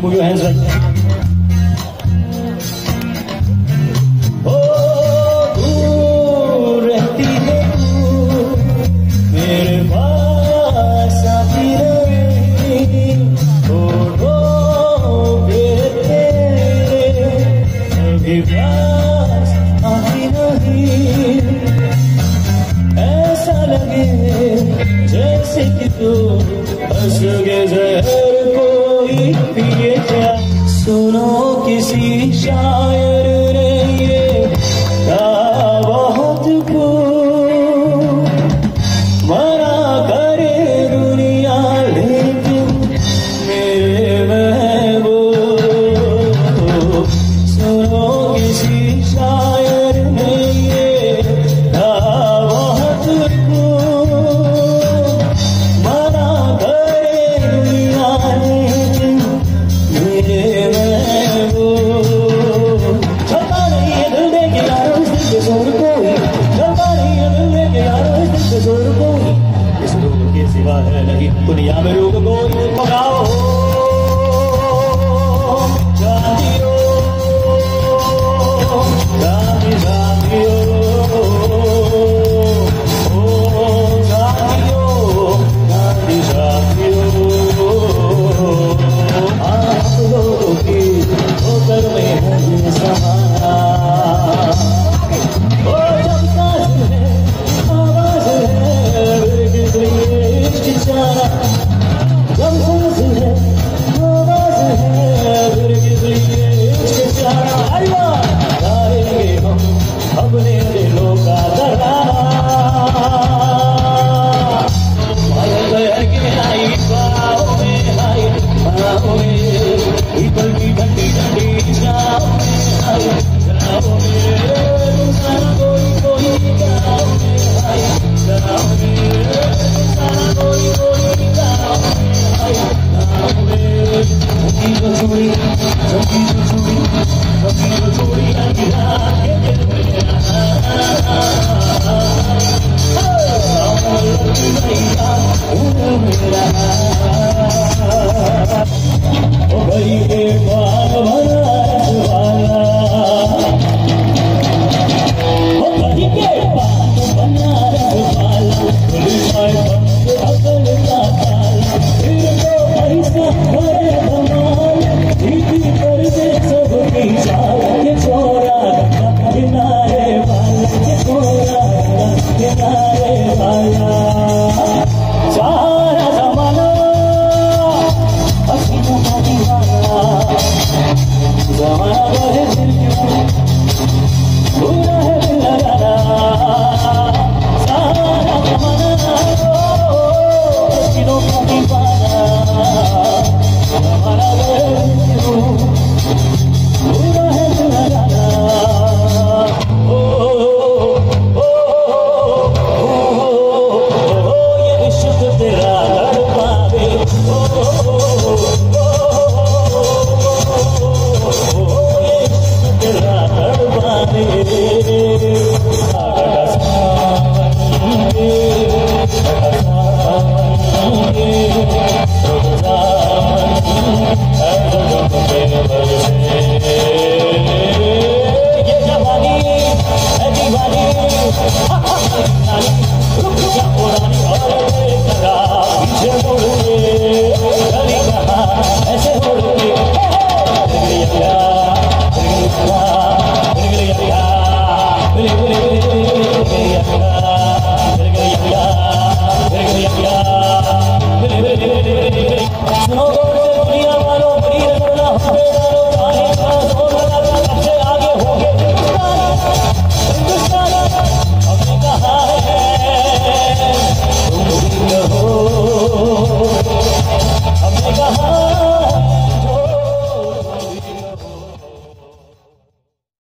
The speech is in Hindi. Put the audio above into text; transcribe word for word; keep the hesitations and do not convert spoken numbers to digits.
Move your hands right there. ऐसा लगे जैसे कि तू हंस के जहर कोई पिए जा। सुनो किसी शायर ने ये कहा बहुत को मना करे दुनिया लेकिन मेरे महबूब। सुनो किसी शायर ने ये कहा बहुत को मना करे दुनिया लेकिन मेरे महबूब। चलता नहीं है दिल दे के यारो इस दिल पे जोर कोई, चलता नहीं है दिल दे के यारो इस दिल पे जोर कोई। इस रोग के सिवा है नहीं दुनिया में रोग कोई। पकाओ